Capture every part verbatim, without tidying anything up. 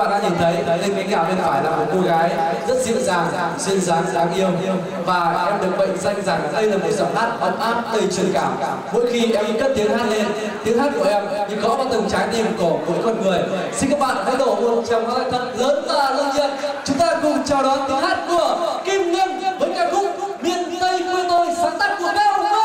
bạn đã nhìn thấy bên cánh gà bên phải là một cô gái rất dịu dàng, duyên dáng, đáng yêu, và em được mệnh danh rằng đây là một giọng hát ấm áp đầy truyền cảm. Mỗi khi em cất tiếng hát lên, tiếng hát của em như gõ vào từng trái tim của mỗi con người. Xin các bạn hãy đổ một tràng pháo tay thật lớn và nồng nhiệt. Chúng ta cùng chào đón tiếng hát của Kim Ngân với ca khúc Miền Tây quê tôi, sáng tác của Cao Hùng Vinh.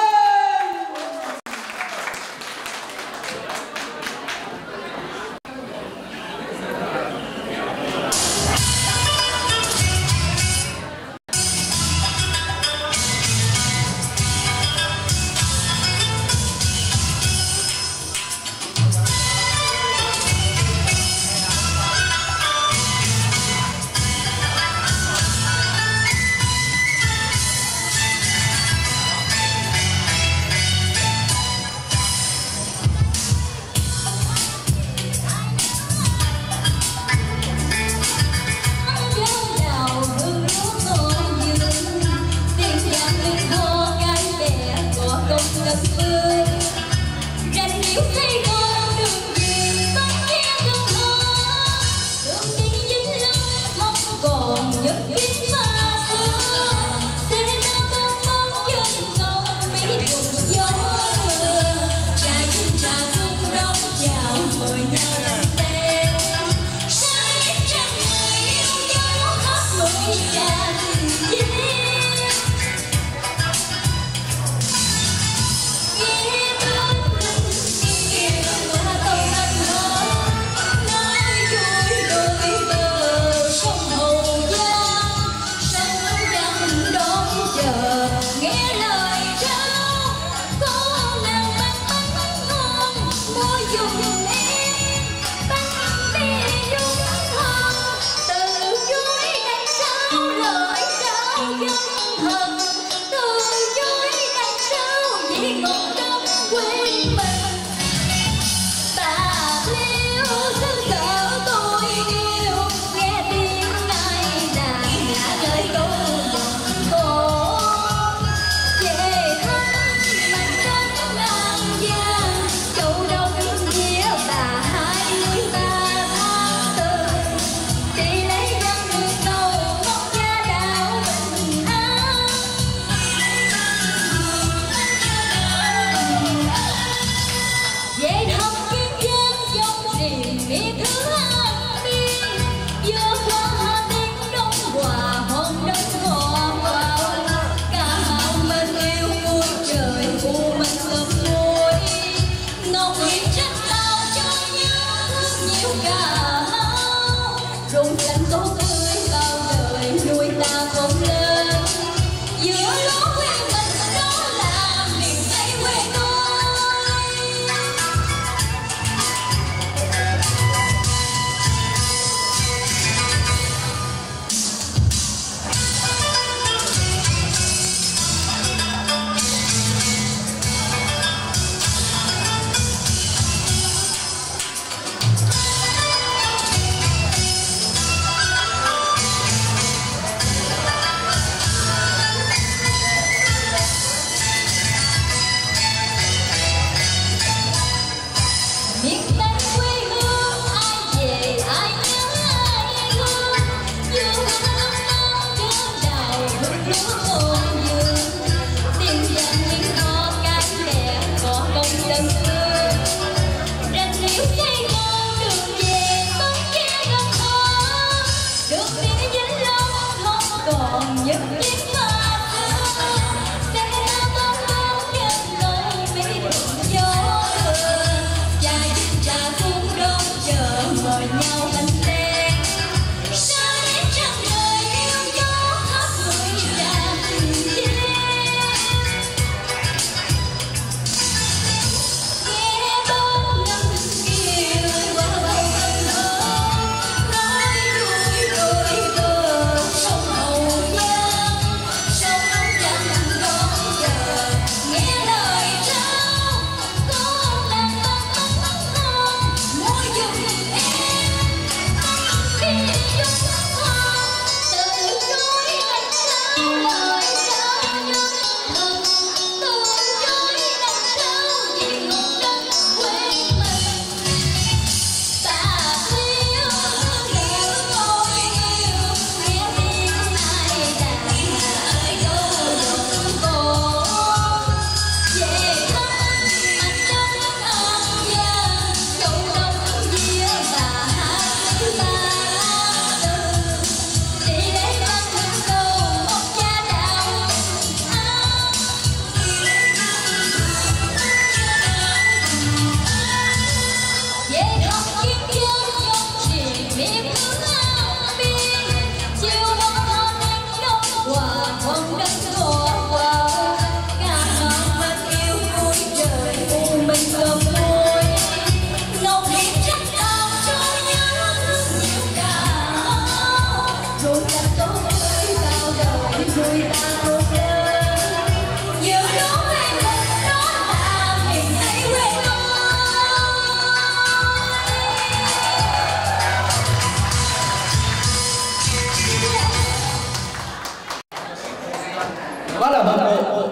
quá là hâm mộ.